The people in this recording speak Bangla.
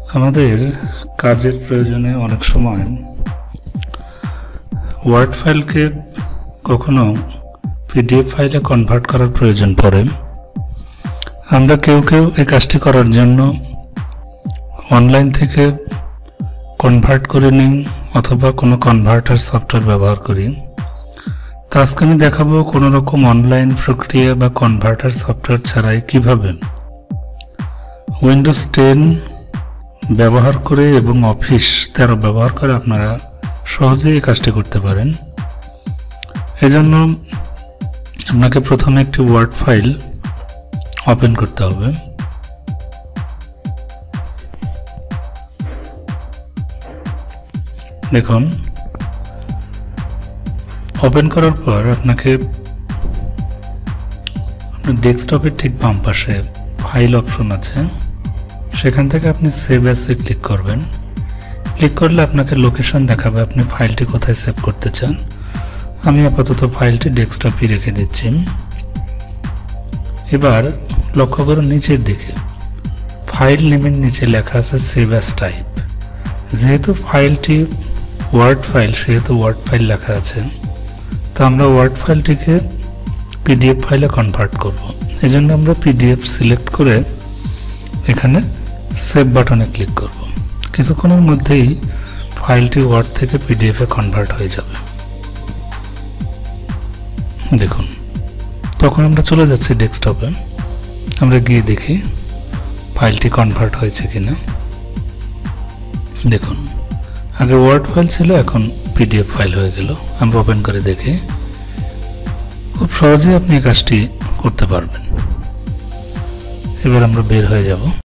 আমাদের কাজের প্রয়োজনে অনেক সময় ওয়ার্ড ফাইলকে কখনো পিডিএফ ফাইলে কনভার্ট করার প্রয়োজন পড়ে। আমরা কেউ এই কাজটি করার জন্য অনলাইন থেকে কনভার্ট করে নিই অথবা কোনো কনভার্টার সফটওয়্যার ব্যবহার করি। তো আজকে আমি দেখাবো কোনো রকম অনলাইন প্রক্রিয়া বা কনভার্টার সফটওয়্যার ছাড়াই কিভাবে উইন্ডোজ 10 ব্যবহার করে এবং অফিস 13 ব্যবহার করে আপনারা সহজেই এই কাজটি করতে পারেন। এজন্য আপনাকে প্রথমে একটি ওয়ার্ড ফাইল ওপেন করতে হবে। দেখুন, ওপেন করার পর আপনাকে আপনার ডেস্কটপের ঠিক বাম পাশে ফাইল অপশন আছে, সেখান থেকে আপনি সেভ অ্যাসে ক্লিক করবেন। ক্লিক করলে আপনাকে লোকেশন দেখাবে আপনি ফাইলটি কোথায় সেভ করতে চান। আমি আপাতত ফাইলটি ডেস্কটপে রেখে দিচ্ছি। এবার লক্ষ্য করুন নিচের দিকে ফাইল নেমের নিচে লেখা আছে সেভ অ্যাজ টাইপ। যেহেতু ফাইলটি ওয়ার্ড ফাইল সেহেতু ওয়ার্ড ফাইল লেখা আছে, তো আমরা ওয়ার্ড ফাইলটিকে পিডিএফ ফাইলে কনভার্ট করব। এই জন্য আমরা পিডিএফ সিলেক্ট করে এখানে সেভ বাটনে ক্লিক করব। কিছুক্ষণের মধ্যেই ফাইলটি ওয়ার্ড থেকে পিডিএফে কনভার্ট হয়ে যাবে। দেখুন, তখন আমরা চলে যাচ্ছি ডেস্কটপে। আমরা গিয়ে দেখি ফাইলটি কনভার্ট হয়েছে কিনা। দেখুন, আগে ওয়ার্ড ফাইল ছিল, এখন পিডিএফ ফাইল হয়ে গেল। আমরা ওপেন করে দেখি। খুব সহজেই আপনি এই কাজটি করতে পারবেন। এবার আমরা বের হয়ে যাব।